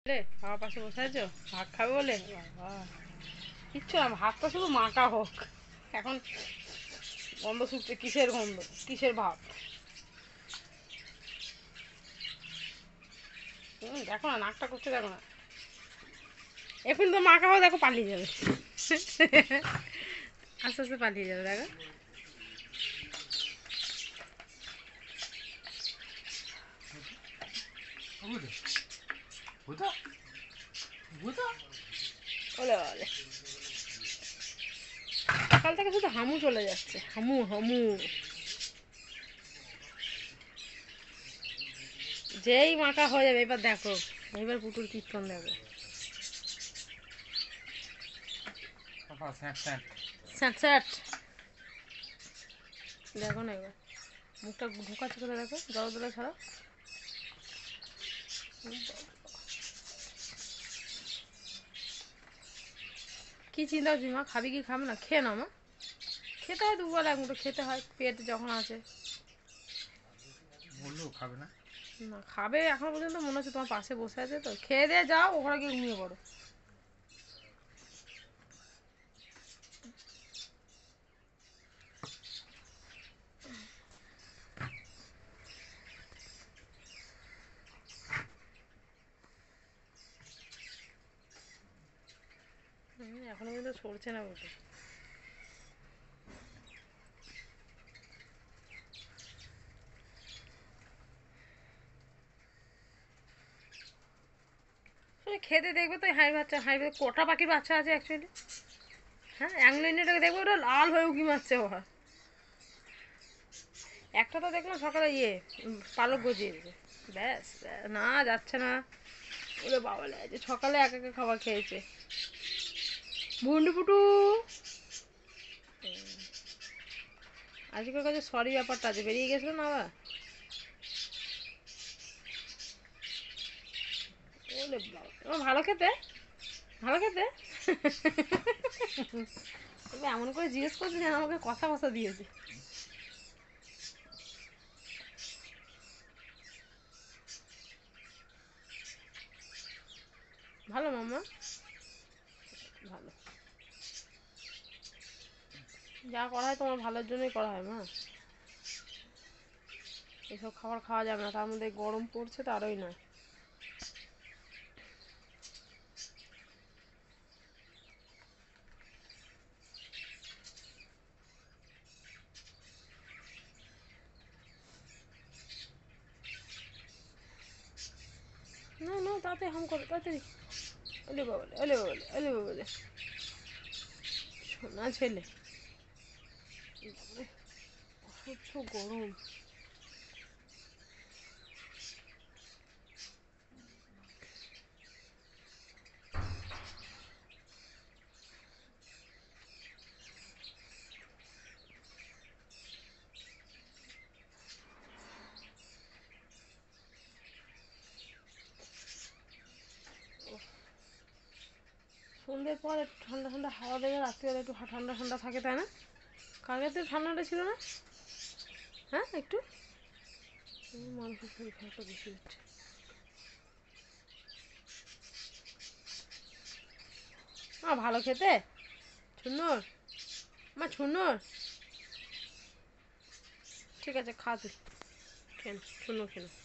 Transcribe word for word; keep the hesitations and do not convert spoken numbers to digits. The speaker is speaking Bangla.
খাওয়া পাশে বসে আছো ভাত খাবে বলে বাবা কিচ্ছু না ভাতটা শুধু মাখা হোক এখন গন্ধ শুকছে কিসের গন্ধ কিসের ভাত হুম দেখো না নাকটা করছে দেখো না এখন তো মাখা হোক দেখো পালিয়ে যাবে আস্তে আস্তে পালিয়ে যাবে দেখো ওলে ওলে সকাল থেকে শুধু হামু চলে যাচ্ছে হামু হামু যেই মাখা হয়ে যাবে এবার দেখো এবার পুতুল কীর্তন দেখো স্যাট স্যাট দেখো না এবার মুখটা ঢোকাচ্ছে করে দেখো জল দলে ছাড়া কি চিন্তা করছিস মা খাবি কি খাবে না খেয়ে না মা খেতে হয় দুপুরবেলা এক মুঠো খেতে হয় পেট যখন আছে বললেও খাবে না না খাবে এখন পর্যন্ত মনে হচ্ছে তোমার পাশে বসে আছে তো খেয়ে দিয়ে যাও ওখানে গিয়ে ঘুমিয়ে পড়ো এখনো কিন্তু সরছে না বসে খেতে দেখবে তো হাই বাচ্চা হাই কটা পাখির বাচ্চা আছে অ্যাকচুয়ালি হ্যাঁ অ্যাংলোইনেটাকে দেখবে ওটা লাল হয়ে উঁকি মারছে ওরা একটা তো দেখলাম সকালে ইয়ে পালক গজিয়েছে ব্যাস না যাচ্ছে না ওরে বাবা যে সকালে এক একা খাবার খেয়েছে ভুন্ডি ফুটু আজকের কাছে সরি ব্যাপারটা আছে বেরিয়ে গেছিল না আবার ওরে বাবা ভালো খেতে ভালো খেতে তবে এমন করে জিজ্ঞেস করছে যেন আমাকে কথা কথা দিয়েছে ভালো মাম্মা ভালো যা করা হয় তোমার ভালোর জন্যই করা হয় মা এসব খাবার খাওয়া যাবে না তার মধ্যে গরম পড়ছে তো আরোই নয় না না তাতে হাম করো তাড়াতাড়ি ওলে বাবলে ওলে বাবলে ওলে বাবলে সোনা ছেলে অসহ্য গরম সন্ধ্যের পর একটু ঠান্ডা ঠান্ডা হাওয়া দেবে রাত্রিবেলা একটু ঠান্ডা ঠান্ডা থাকে তাই না কালকে তো ঠান্ডাটা ছিল না হ্যাঁ একটু মানুষের শরীর খারাপটা বেশি হচ্ছে মা ভালো খেতে ছুন্নর মা ছুন্নর ঠিক আছে খা তুই খেন ছুন্নর খেন